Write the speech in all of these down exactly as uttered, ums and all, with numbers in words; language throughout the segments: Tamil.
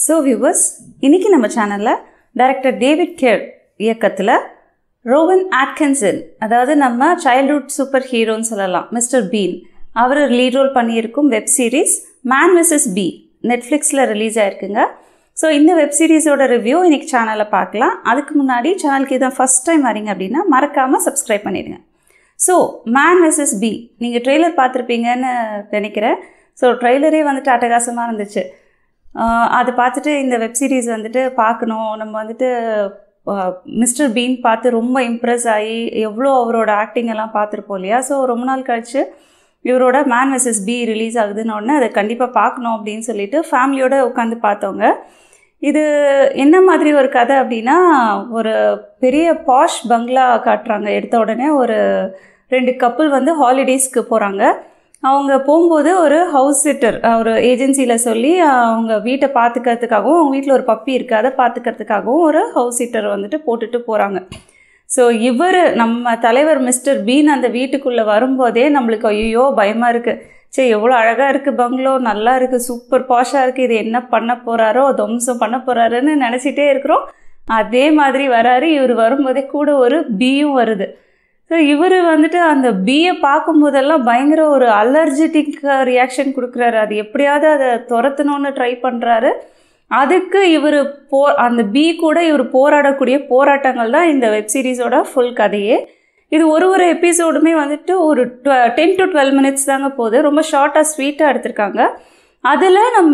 So viewers, இன்னைக்கு நம்ம சேனல்ல டைரக்டர் டேவிட் கேர் இயக்கத்துல ரோவன் ஆட்கின்சன், அதாவது நம்ம சைல்ட்ஹுட் சூப்பர் ஹீரோன்னு சொல்லலாம், மிஸ்டர் பீன், அவர் லீட் ரோல் பண்ணியிருக்கும் வெப் சீரிஸ் manvsbee நெட்ஃப்ளிக்ஸில் ரிலீஸ் ஆயிருக்குங்க. ஸோ இந்த வெப் சீரிஸோட ரிவ்யூ இன்னைக்கு சேனலில் பார்க்கலாம். அதுக்கு முன்னாடி சேனலுக்கு இதான் ஃபஸ்ட் டைம் வரீங்க அப்படின்னா மறக்காமல் சப்ஸ்கிரைப் பண்ணிடுங்க. ஸோ manvsbee நீங்கள் ட்ரெய்லர் பார்த்துருப்பீங்கன்னு நினைக்கிறேன். ஸோ ட்ரெய்லரே வந்துட்டு அட்டகாசமாக இருந்துச்சு. அதை பார்த்துட்டு இந்த வெப் சீரிஸ் வந்துட்டு பார்க்கணும், நம்ம வந்துட்டு மிஸ்டர் பீன் பார்த்து ரொம்ப இம்ப்ரெஸ் ஆகி எவ்வளோ அவரோட ஆக்டிங் எல்லாம் பார்த்துருப்போம் இல்லையா. ஸோ ரொம்ப நாள் கழிச்சு இவரோட manvsbee ரிலீஸ் ஆகுதுன்னு ஒன்று அதை கண்டிப்பாக பார்க்கணும் அப்படின்னு சொல்லிட்டு ஃபேமிலியோடு உட்காந்து பார்த்தவங்க. இது என்ன மாதிரி ஒரு கதை அப்படின்னா, ஒரு பெரிய பாஷ் பங்களா காட்டுறாங்க. எடுத்த உடனே ஒரு ரெண்டு கப்புள் வந்து ஹாலிடேஸ்க்கு போகிறாங்க. அவங்க போகும்போது ஒரு ஹவுஸ் சிட்டர் ஒரு ஏஜென்சியில் சொல்லி அவங்க வீட்டை பார்த்துக்கிறதுக்காகவும், அவங்க வீட்டில் ஒரு பப்பி இருக்குது அதை பார்த்துக்கிறதுக்காகவும் ஒரு ஹவுஸ் சிட்டர் வந்துட்டு போட்டுட்டு போகிறாங்க. ஸோ இவர் நம்ம தலைவர் மிஸ்டர் பீன் அந்த வீட்டுக்குள்ளே வரும்போதே நம்மளுக்கு ஐயோ பயமாக இருக்குது. சரி எவ்வளோ அழகாக இருக்குது பங்களோ, நல்லா இருக்குது, சூப்பர் பாஷாக இருக்குது, இது என்ன பண்ண போகிறாரோ, துவம்சம் பண்ண போகிறாருன்னு நினச்சிட்டே இருக்கிறோம். அதே மாதிரி வராரு. இவர் வரும்போதே கூட ஒரு பீயும் வருது. ஸோ இவர் வந்துட்டு அந்த பீயை பார்க்கும்போதெல்லாம் பயங்கர ஒரு அலர்ஜெட்டிக் ரியாக்ஷன் கொடுக்குறாரு. அது எப்படியாவது அதை துரத்தணும்னு ட்ரை பண்ணுறாரு. அதுக்கு இவர் போ அந்த பீ கூட இவர் போராடக்கூடிய போராட்டங்கள் தான் இந்த வெப் சீரிஸோட ஃபுல் கதையே. இது ஒரு ஒரு எபிசோடுமே வந்துட்டு ஒரு டென் டு டுவெல் மினிட்ஸ் தாங்க போகுது. ரொம்ப ஷார்ட்டாக ஸ்வீட்டாக எடுத்திருக்காங்க. அதில் நம்ம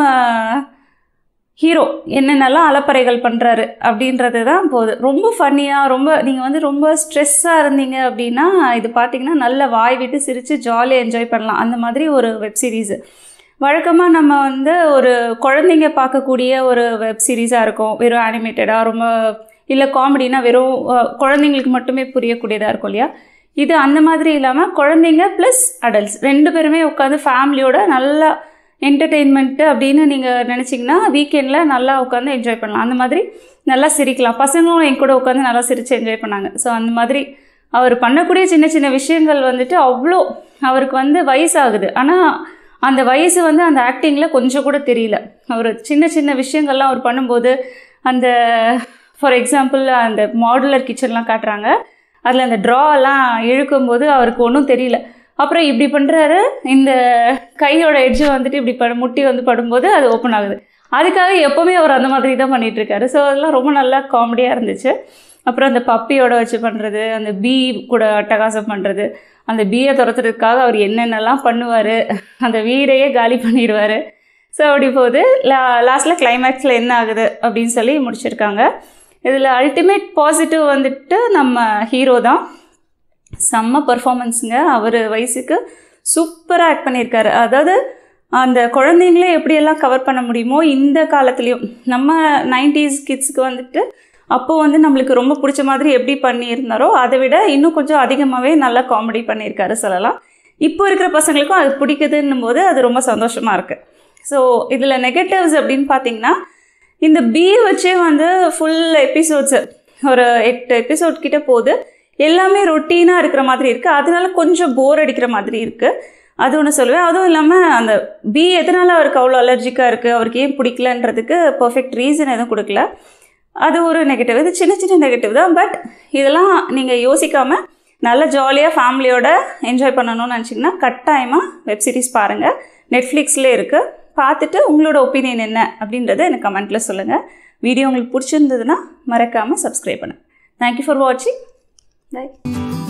ஹீரோ என்னென்னலாம் அலப்பறைகள் பண்ணுறாரு அப்படின்றது தான் போகுது. ரொம்ப ஃபன்னியாக, ரொம்ப நீங்கள் வந்து ரொம்ப ஸ்ட்ரெஸ்ஸாக இருந்தீங்க அப்படின்னா இது பார்த்தீங்கன்னா நல்ல வாய் விட்டு சிரித்து ஜாலியாக என்ஜாய் பண்ணலாம். அந்த மாதிரி ஒரு வெப் சீரிஸு. வழக்கமாக நம்ம வந்து ஒரு குழந்தைங்க பார்க்கக்கூடிய ஒரு வெப் சீரிஸாக இருக்கும், வெறும் அனிமேட்டடாக, ரொம்ப இல்லை காமெடினா வெறும் குழந்தைங்களுக்கு மட்டுமே புரியக்கூடியதாக இருக்கும் இல்லையா. இது அந்த மாதிரி இல்லாமல் குழந்தைங்க ப்ளஸ் அடல்ட்ஸ் ரெண்டு பேருமே உட்காந்து ஃபேமிலியோட நல்லா என்டர்டெயின்மெண்ட்டு அப்படின்னு நீங்கள் நினச்சிங்கன்னா வீக்கெண்டில் நல்லா உட்காந்து என்ஜாய் பண்ணலாம். அந்த மாதிரி நல்லா சிரிக்கலாம். பசங்களும் என் கூட உட்காந்து நல்லா சிரித்து என்ஜாய் பண்ணாங்க. ஸோ அந்த மாதிரி அவர் பண்ணக்கூடிய சின்ன சின்ன விஷயங்கள் வந்துட்டு அவ்வளோ, அவருக்கு வந்து வயசாகுது, ஆனால் அந்த வயசு வந்து அந்த ஆக்டிங்கில் கொஞ்சம் கூட தெரியல. அவர் சின்ன சின்ன விஷயங்கள்லாம் அவர் பண்ணும்போது, அந்த ஃபார் எக்ஸாம்பிள் அந்த மாடுலர் கிச்சன்லாம் காட்டுறாங்க, அதில் அந்த ட்ராலாம் இழுக்கும்போது அவருக்கு ஒன்றும் தெரியல. அப்புறம் இப்படி பண்ணுறாரு, இந்த கையோட எட்ஜு வந்துட்டு இப்படி ப முட்டி வந்து படும்போது அது ஓப்பன் ஆகுது. அதுக்காக எப்போவுமே அவர் அந்த மாதிரி தான் பண்ணிகிட்ருக்காரு. ஸோ அதெல்லாம் ரொம்ப நல்லா காமெடியாக இருந்துச்சு. அப்புறம் அந்த பப்பியோட வச்சு பண்ணுறது, அந்த பீ கூட அட்டகாசம் பண்ணுறது, அந்த பீயை துரத்துறதுக்காக அவர் என்னென்னலாம் பண்ணுவார், அந்த வீடையே காலி பண்ணிடுவார். ஸோ அப்படி போகுது. லா லாஸ்ட்டில் கிளைமேக்ஸில் என்ன ஆகுது அப்படின்னு சொல்லி முடிச்சிருக்காங்க. இதில் அல்டிமேட் பாசிட்டிவ் வந்துட்டு நம்ம ஹீரோ தான். செம்ம பர்ஃபார்மன்ஸுங்க. அவர் வயசுக்கு சூப்பராக ஆக்ட் பண்ணியிருக்காரு. அதாவது அந்த குழந்தைங்களே எப்படியெல்லாம் கவர் பண்ண முடியுமோ இந்த காலத்துலேயும், நம்ம நைன்டிஸ் கிட்ஸுக்கு வந்துட்டு அப்போது வந்து நம்மளுக்கு ரொம்ப பிடிச்ச மாதிரி எப்படி பண்ணியிருந்தாரோ அதை விட இன்னும் கொஞ்சம் அதிகமாகவே நல்லா காமெடி பண்ணியிருக்காரு சொல்லலாம். இப்போ இருக்கிற பசங்களுக்கும் அது பிடிக்குதுன்னும் போது அது ரொம்ப சந்தோஷமாக இருக்குது. ஸோ இதில் நெகட்டிவ்ஸ் அப்படின்னு பார்த்தீங்கன்னா, இந்த பீ வச்சே வந்து ஃபுல் எபிசோட்ஸு ஒரு எட்டு எபிசோட் கிட்டே போகுது. எல்லாமே ரொட்டீனாக இருக்கிற மாதிரி இருக்குது. அதனால கொஞ்சம் போர் அடிக்கிற மாதிரி இருக்குது. அது ஒன்று சொல்லுவேன். அதுவும் இல்லாமல் அந்த பீ எதனால் அவருக்கு அவ்வளோ அலர்ஜிக்காக இருக்குது, அவருக்கு ஏன் பிடிக்கலன்றதுக்கு பர்ஃபெக்ட் ரீசன் எதுவும் கொடுக்கல. அது ஒரு நெகட்டிவ். இது சின்ன சின்ன நெகட்டிவ் தான். பட் இதெல்லாம் நீங்கள் யோசிக்காமல் நல்ல ஜாலியாக ஃபேமிலியோட என்ஜாய் பண்ணணும்னு நினச்சிங்கன்னா கட்டாயமாக வெப் சீரிஸ் பாருங்கள். நெட்ஃப்ளிக்ஸ்லேயே இருக்குது. பார்த்துட்டு உங்களோட ஒப்பீனியன் என்ன அப்படின்றத எனக்கு கமெண்ட்டில் சொல்லுங்கள். வீடியோ உங்களுக்கு பிடிச்சிருந்ததுன்னா மறக்காமல் சப்ஸ்கிரைப் பண்ணுங்கள். தேங்க்யூ ஃபார் வாட்சிங். Bye.